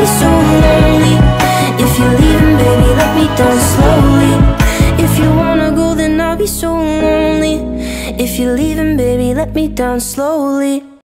so lonely. If you're leaving, baby, let me down slowly. If you wanna go, then I'll be so lonely. If you're leaving, baby, let me down slowly.